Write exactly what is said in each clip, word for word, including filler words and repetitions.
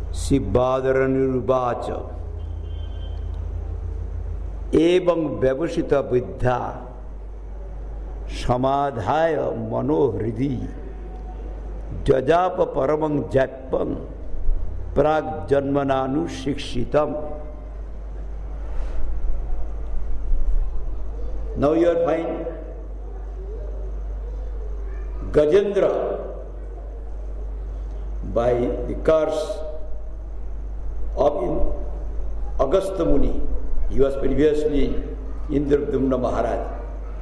Sibbadharaniruvacha Ebang Vyavasita Viddha Samadhaya Manohridi Jajapa Paramang Jatpang Prag Janmananu Shikshitam. Now you are fine. Gajendra, by the curse of Agastya Muni, he was previously Indradyumna Maharaj,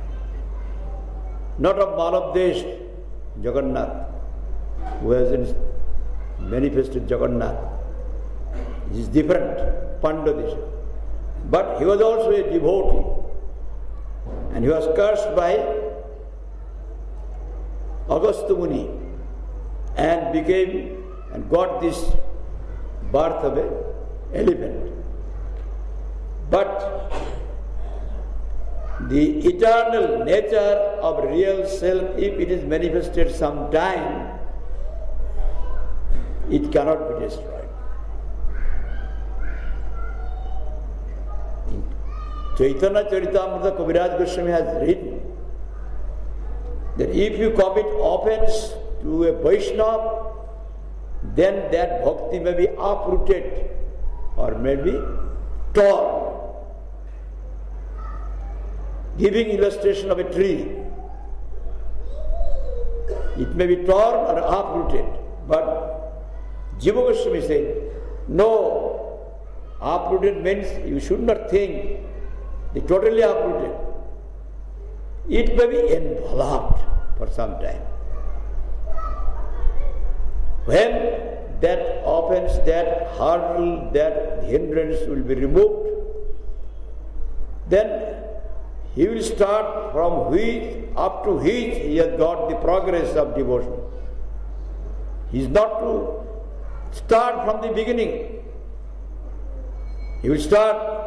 not of Malabdesh Jagannath, who has manifested Jagannath. He is different, Pandadesha. But he was also a devotee, and he was cursed by Agastya Muni and became and got this birth of an elephant. But the eternal nature of real self, if it is manifested sometime, it cannot be destroyed. Chaitanya Charitamrita, Kaviraj Goswami has written that if you commit offense to a Vaishnava, then that bhakti may be uprooted or may be torn. Giving illustration of a tree, it may be torn or uprooted, but Jiva Goswami said, no, uprooted means you should not think they totally uprooted. It may be enveloped for some time. When that offense, that hurdle, that hindrance will be removed, then he will start from which up to which he has got the progress of devotion. He is not to start from the beginning. He will start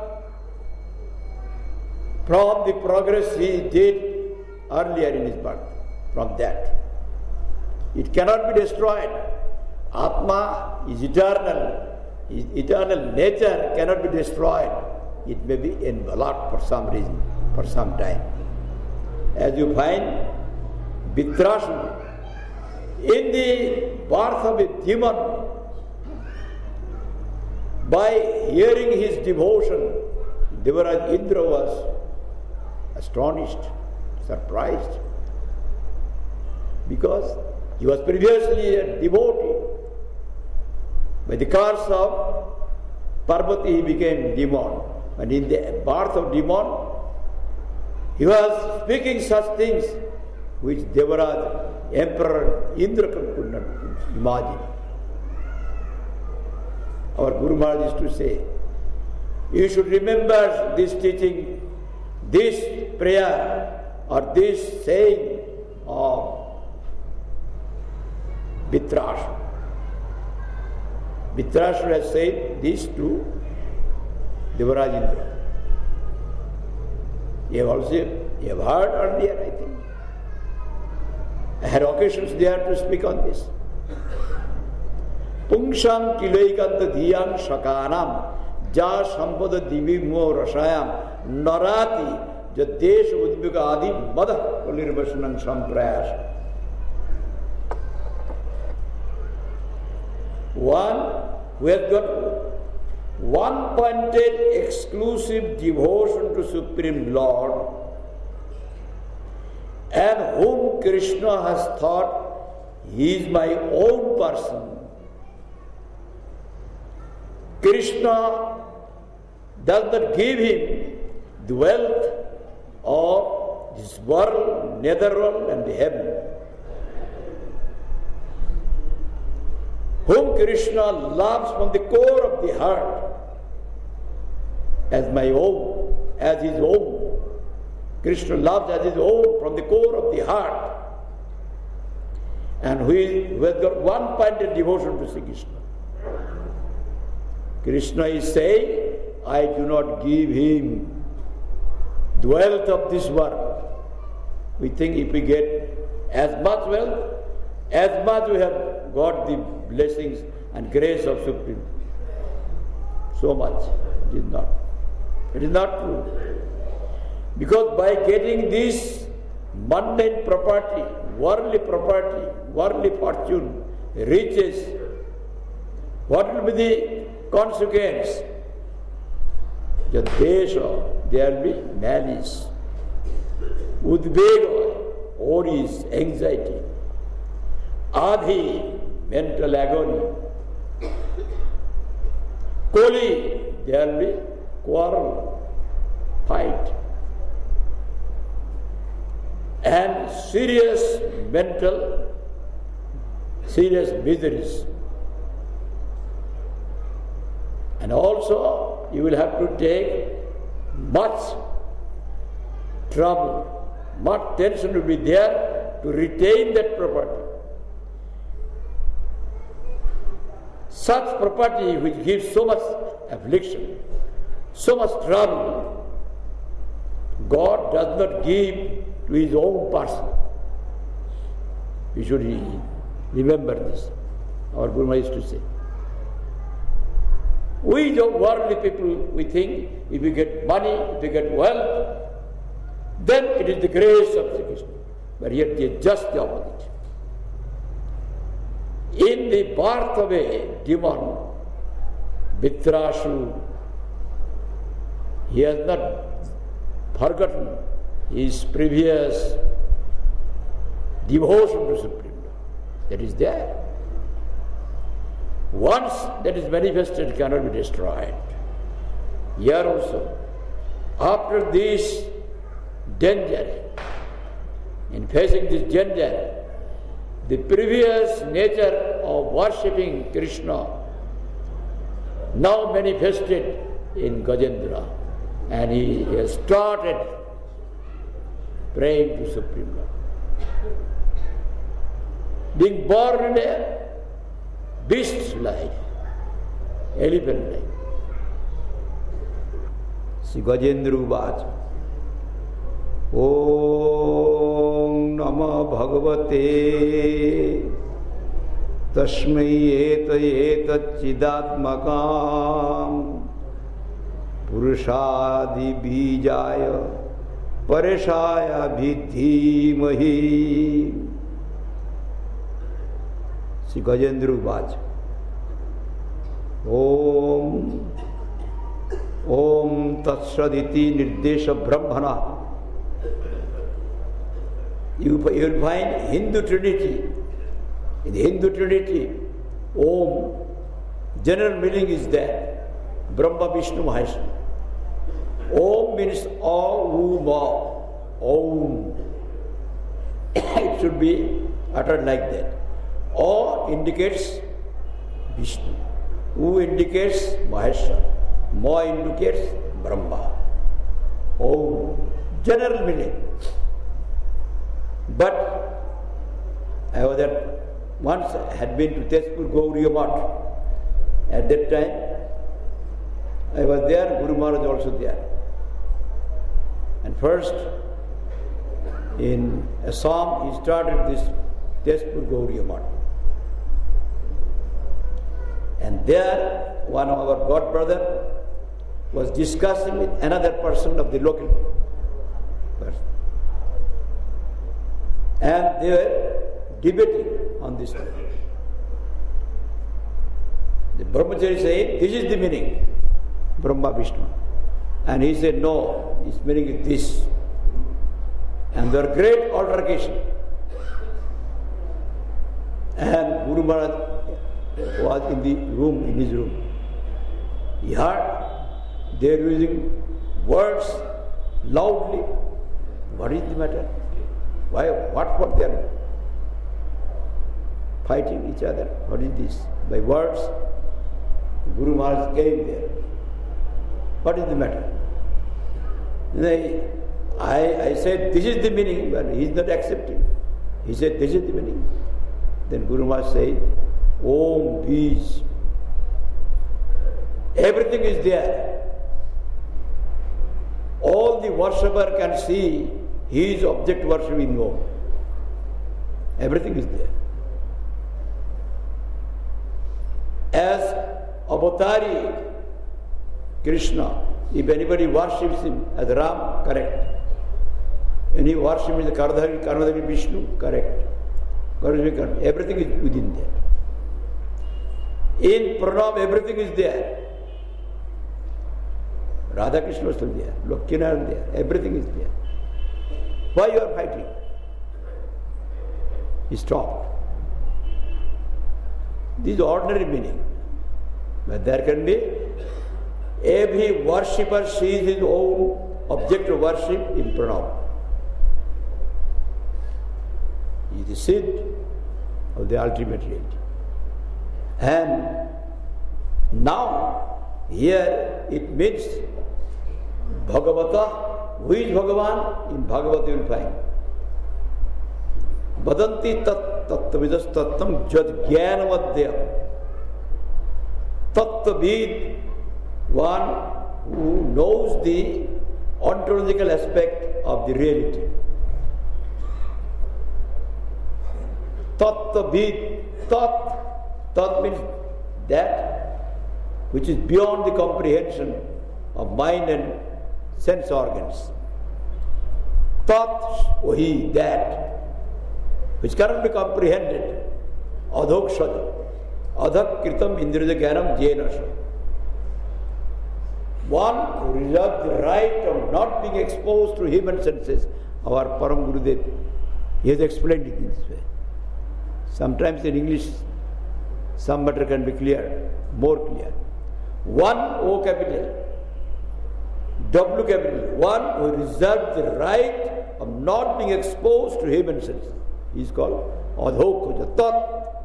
from the progress he did earlier in his birth, from that. It cannot be destroyed. Atma is eternal. His eternal nature cannot be destroyed. It may be enveloped for some reason, for some time. As you find, Vitrasura, in the birth of a demon, by hearing his devotion, Devaraj Indra was astonished, surprised, because he was previously a devotee. By the curse of Parvati, he became demon. And in the birth of demon, he was speaking such things which Devaraj, Emperor Indra could not imagine. Our Guru Maharaj used to say, you should remember this teaching, this prayer, or this saying of Vitrasura. Vitrasura has said this to Devaraj Indra. You have also you have heard earlier, I think. I had occasions there to speak on this. Pungsham kilaikanta dhyam shakanam ja sampada divimo rasayam narati jadesh udvika adi madah kulirvasanam samprayas. One who has got one-pointed exclusive devotion to Supreme Lord, and whom Krishna has thought he is my own person. Krishna does not give him the wealth of this world, netherworld and the heaven. Whom Krishna loves from the core of the heart as my own, as his own. Krishna loves as his own from the core of the heart, and who, is, who has got one-pointed devotion to Sri Krishna. Krishna is saying, I do not give him the wealth of this world. We think if we get as much wealth, as much we have got the blessings and grace of Supreme. So much. It is not. It is not true. Because by getting this mundane property, worldly property, worldly fortune, riches, what will be the consequence? The desha, there will be malice, udvega, worries, anxiety, adhi, mental agony, koli, there will be quarrel, fight, and serious mental, serious miseries. And also, you will have to take much trouble, much tension will be there to retain that property. Such property which gives so much affliction, so much trouble, God does not give to His own person. You should remember this. Our Guru used to say. We, the worldly people, we think if we get money, if we get wealth, then it is the grace of Sri Krishna. But yet it is just the opposite. In the birth of a demon, Vitrashu, he has not forgotten his previous devotion to Supreme Lord. That is there. Once that is manifested, it cannot be destroyed. Here also, after this danger, in facing this danger, the previous nature of worshipping Krishna now manifested in Gajendra, and he has started praying to Supreme Lord. Being born in a beast's life, elephant life. Sri Gajendra Uvacha. Om Namah Bhagavate Tasmai Eta Eta Chidatmakam Purushadi Bijaya Pareshaya Vidhimahi. Sri Gajendra Uvacha. Om Om Tatsaditi Nirdesha Brahmana. You will find Hindu Trinity. In the Hindu Trinity, Om, general meaning is there. Brahma, Vishnu, Maheshwara. Om means Om. Om. It should be uttered like that. O indicates Vishnu. U indicates Maheshwara. Ma indicates Brahma. Om. General meaning. But I was at once had been to Tezpur Gauriya Math. At that time, I was there, Guru Maharaj also there. And first, in Assam, he started this Tezpur Gauriya Math. And there, one of our god brother was discussing with another person of the local person. And they were debating on this one. The Brahmachari said, this is the meaning, Brahma Vishnu. And he said, no, his meaning is this. And there was great altercation. And Guru Maharaj was in the room, in his room. He heard they were using words loudly. What is the matter? Why? What for they are fighting each other? What is this? By words, Guru Maharaj came there. What is the matter? They, I, I said, this is the meaning, but he is not accepting. He said, this is the meaning. Then Guru Maharaj said, Om Bij. Everything is there. All the worshipper can see he is object worshipping Om. Everything is there. as avatari Krishna. If anybody worships him as Ram, correct. Any worship is the Karnadhari, Karnadhari Vishnu, correct. Everything is within that. In Pranam, everything is there. Radha Krishna is still there. Lokina is there. Everything is there. Why you are fighting? Stop. This is ordinary meaning. But there can be, every worshipper sees his own object of worship in Pranam. He is the seed of the ultimate reality. And now, here it means Bhagavata. Who is Bhagavan? In Bhagavata you will find. Vadanti tat tattvavidas tattam jad jnanavadyam. Tattvavid, one who knows the ontological aspect of the reality. Tattvavid, tat, tat means that which is beyond the comprehension of mind and sense organs. Tat, wahi, that which cannot be comprehended. Adhokshada. Adhak kritam indriya jnanam jenasha. One who reserves the right of not being exposed to human senses. Our Param Gurudev, he has explained it in this way. Sometimes in English, some matter can be clear, more clear. One O capital, W capital, one who reserves the right of not being exposed to human senses. He is called Adhokshaja. Tat.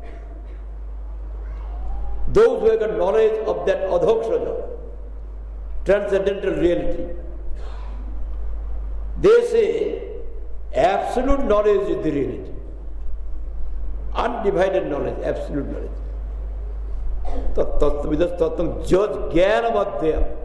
Those who have got knowledge of that Adhokshaja, transcendental reality, they say absolute knowledge is the reality. Undivided knowledge, absolute knowledge. Tattvavidas tattam jad jnanavadyam.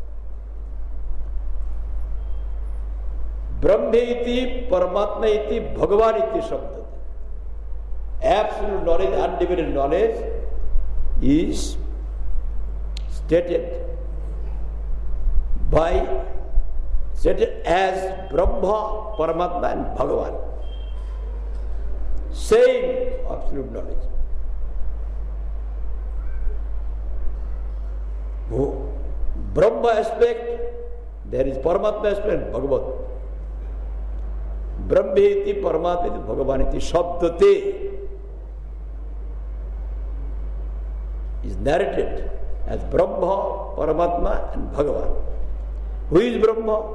Brahma iti, Paramatma iti, Bhagavan iti shabda. Absolute knowledge, undivided knowledge is stated by, stated as Brahma, Paramatma and Bhagavan. Same absolute knowledge. Brahma aspect, there is Paramatma aspect and Bhagavat. Brahmeti, Paramatma, Bhagavaniti, Shabdate is narrated as Brahma, Paramatma and Bhagavan. Who is Brahma?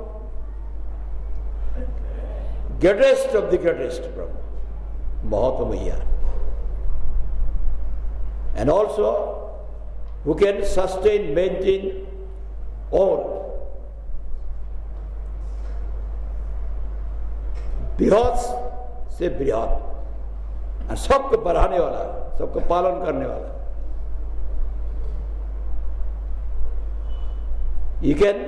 Greatest of the greatest Brahma, Mahatmaya. And also, who can sustain, maintain all. Brihat से brihat, और सबको बढ़ाने वाला, सबको पालन करने वाला. You can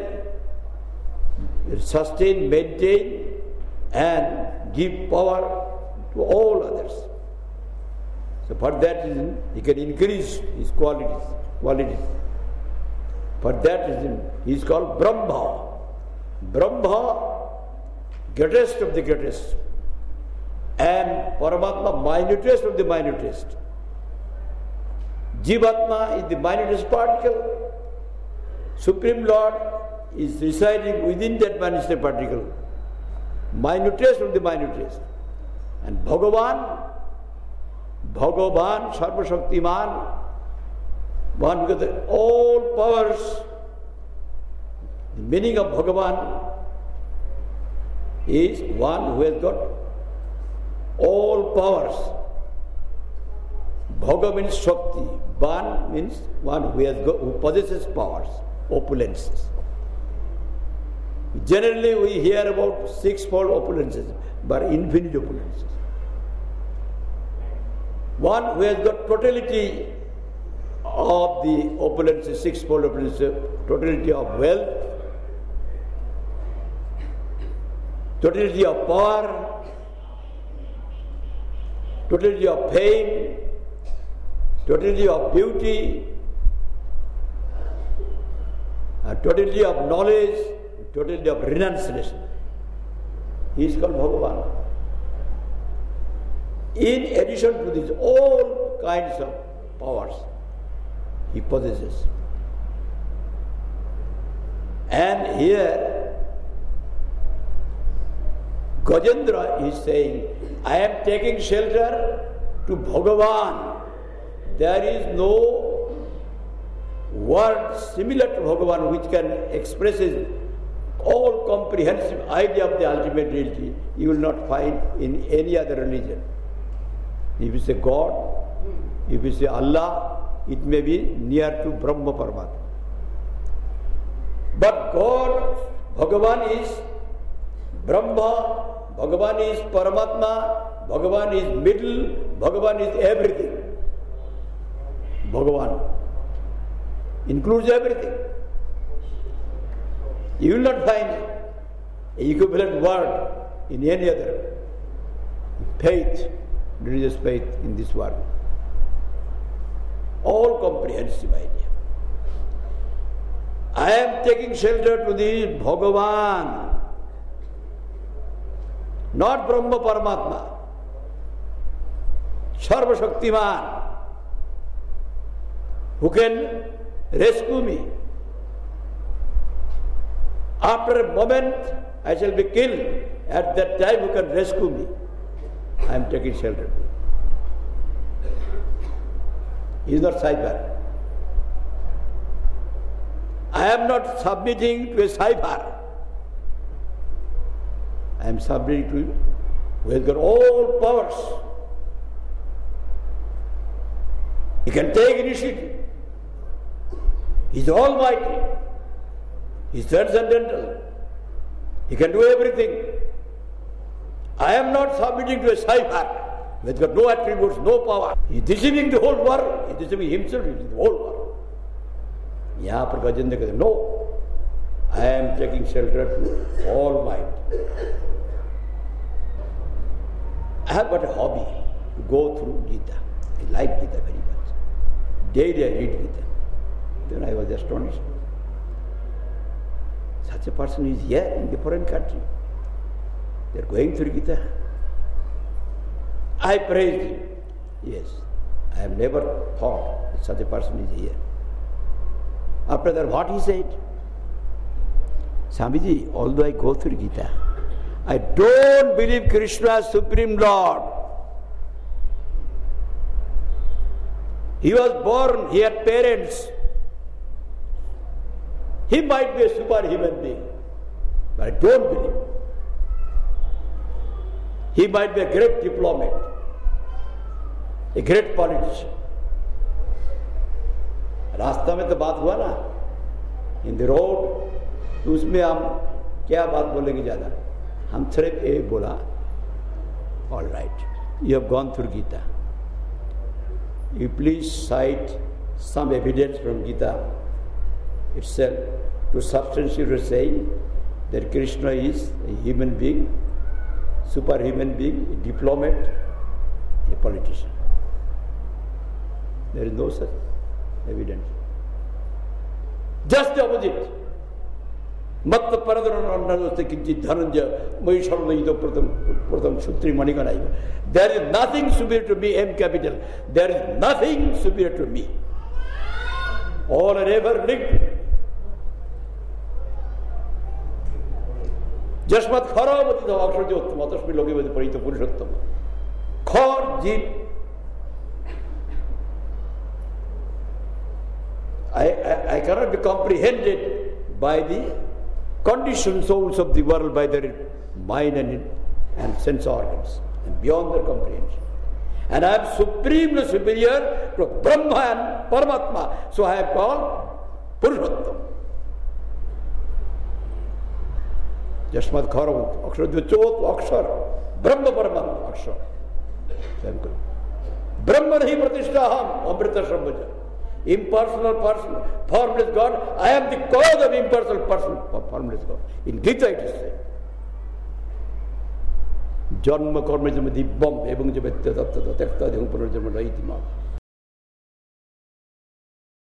sustain, maintain, and give power to all others. So for that reason, he can increase his qualities. qualities. For that reason, he is called Brahma. Brahma, greatest of the greatest, and Paramatma, minutest of the minutest. Jivatma is the minutest particle. Supreme Lord is residing within that minutest particle, minutest of the minutest. And Bhagavan, Bhagavan, Sarva Shaktiman, one because the all powers, the meaning of Bhagavan is one who has got all powers. Bhaga means Shakti. Ban means one who has got, who possesses powers, opulences. Generally we hear about sixfold opulences, but infinite opulences. One who has got totality of the opulences, sixfold opulences, totality of wealth, totality of power, totality of fame, totality of beauty, a totality of knowledge, totality of renunciation. He is called Bhagavan. In addition to these all kinds of powers he possesses. And here Gajendra is saying, I am taking shelter to Bhagavan. There is no word similar to Bhagavan which can express his all comprehensive idea of the ultimate reality. You will not find in any other religion. If you say God, if you say Allah, it may be near to Brahma Paramatma. But God, Bhagavan is Brahma, Bhagavan is Paramatma, Bhagavan is middle, Bhagavan is everything. Bhagavan includes everything. You will not find an equivalent word in any other faith, religious faith in this world. All comprehensive idea. I am taking shelter to the Bhagavan, not Brahma Paramatma, Sarva Shaktiman, who can rescue me. After a moment, I shall be killed. At that time, who can rescue me? I am taking shelter. He is not cyber. I am not submitting to a cyber. I am submitting to him who has got all powers. He can take initiative. He is almighty. He is transcendental. He can do everything. I am not submitting to a cyber who has got no attributes, no power. He is deceiving the whole world. He is deceiving himself, he is the whole world. यहाँ पर गजेंद्र कहते no, I am taking shelter to all mind. I have got a hobby to go through Gita. I like Gita very much. Daily I read Gita. Then I was astonished. Such a person is here in the foreign country. They are going through Gita. I praised him. Yes, I have never thought that such a person is here. After that, what he said? Swamiji, although I go through Gita, I don't believe Krishna as Supreme Lord. He was born, he had parents. He might be a superhuman being, but I don't believe. He might be a great diplomat, a great politician. रास्ता में तो बात हुआ ना, in the road, तो उसमें हम क्या बात बोलेंगे ज़्यादा? हम सिर्फ एक बोला, all right, you have gone through Gita. You please cite some evidence from Gita itself to substantiate your saying that Krishna is a human being, superhuman being, a diplomat, a politician. There is no such evidence. Just the opposite. Matta paradhananoste kinchit dhananja mahisharvaido pratham pratham sutri maniganaiva. There is nothing superior to me, M capital. There is nothing superior to me. All are ever linked. Jasmat kharavati the aksharjottam atasmi logevadi parita purushottam. Khar jeep. I, I, I cannot be comprehended by the conditioned souls of the world, by their mind and, and sense organs, and beyond their comprehension. And I am supremely superior to Brahma and Paramatma, so I am called Purushottam. Jasmat Kharavant, Akshar Dvachot, Akshar, Brahma Paramatma, Akshar. Brahma Nahi Pratishtaham, Amrita Shambhaja. Impersonal person, formless God. I am the cause of impersonal person, formless God. In Gita it is said. Janma karma jama dibbam ebang jama tekta tekta dehum punarjanma naiti ma.